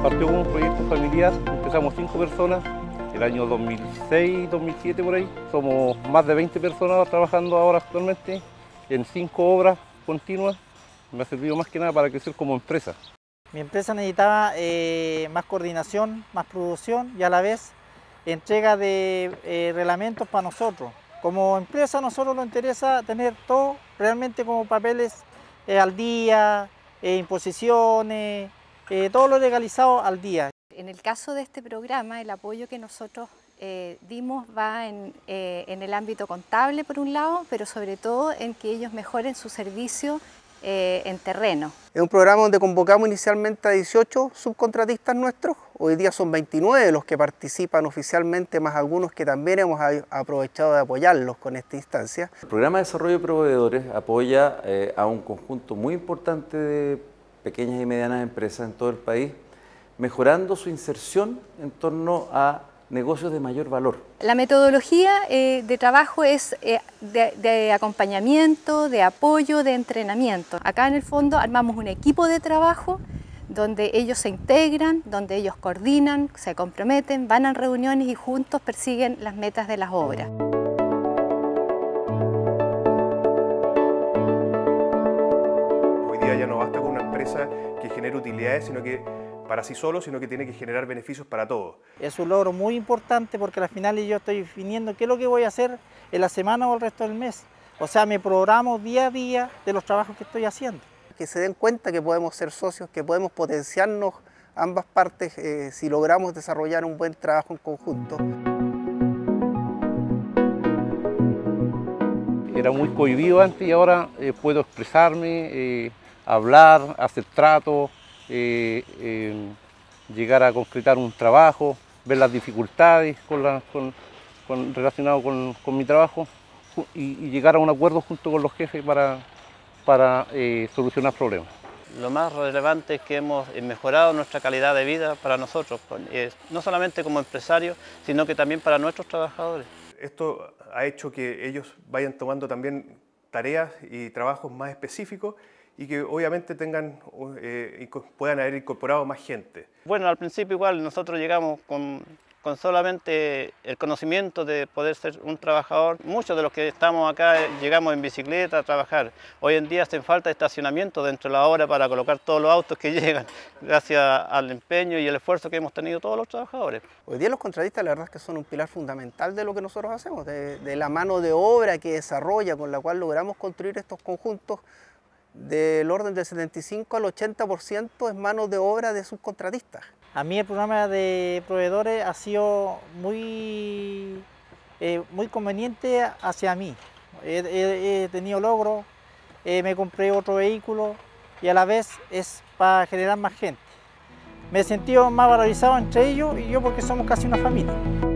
Partió como un proyecto familiar, empezamos 5 personas, el año 2006, 2007 por ahí. Somos más de 20 personas trabajando ahora actualmente en 5 obras continuas. Me ha servido más que nada para crecer como empresa. Mi empresa necesitaba más coordinación, más producción y a la vez entrega de reglamentos para nosotros. Como empresa a nosotros nos interesa tener todo realmente como papeles al día, imposiciones, todo lo legalizado al día. En el caso de este programa, el apoyo que nosotros dimos va en el ámbito contable por un lado, pero sobre todo en que ellos mejoren su servicio en terreno. Es un programa donde convocamos inicialmente a 18 subcontratistas nuestros. Hoy día son 29 los que participan oficialmente, más algunos que también hemos aprovechado de apoyarlos con esta instancia. El programa de desarrollo de proveedores apoya a un conjunto muy importante de pequeñas y medianas empresas en todo el país, mejorando su inserción en torno a negocios de mayor valor. La metodología de trabajo es de acompañamiento, de apoyo, de entrenamiento. Acá en el fondo armamos un equipo de trabajo donde ellos se integran, donde ellos coordinan, se comprometen, van a reuniones y juntos persiguen las metas de las obras. Hoy día ya no basta con una empresa que genere utilidades, sino que para sí solo, sino que tiene que generar beneficios para todos. Es un logro muy importante porque al final yo estoy definiendo qué es lo que voy a hacer en la semana o el resto del mes. O sea, me programo día a día de los trabajos que estoy haciendo. Que se den cuenta que podemos ser socios, que podemos potenciarnos ambas partes si logramos desarrollar un buen trabajo en conjunto. Era muy cohibido antes y ahora puedo expresarme, hablar, hacer tratos, llegar a concretar un trabajo, ver las dificultades relacionadas con mi trabajo y llegar a un acuerdo junto con los jefes para solucionar problemas. Lo más relevante es que hemos mejorado nuestra calidad de vida para nosotros, no solamente como empresarios, sino que también para nuestros trabajadores. Esto ha hecho que ellos vayan tomando también tareas y trabajos más específicos y que obviamente puedan haber incorporado más gente. Bueno, al principio igual nosotros llegamos con solamente el conocimiento de poder ser un trabajador. Muchos de los que estamos acá llegamos en bicicleta a trabajar. Hoy en día hacen falta estacionamiento dentro de la obra para colocar todos los autos que llegan, gracias al empeño y el esfuerzo que hemos tenido todos los trabajadores. Hoy día los contratistas la verdad es que son un pilar fundamental de lo que nosotros hacemos, de la mano de obra que desarrolla, con la cual logramos construir estos conjuntos. Del orden del 75 al 80% es mano de obra de subcontratistas. A mí el programa de proveedores ha sido muy conveniente hacia mí. He tenido logros, me compré otro vehículo y a la vez es para generar más gente. Me he sentido más valorizado entre ellos y yo porque somos casi una familia.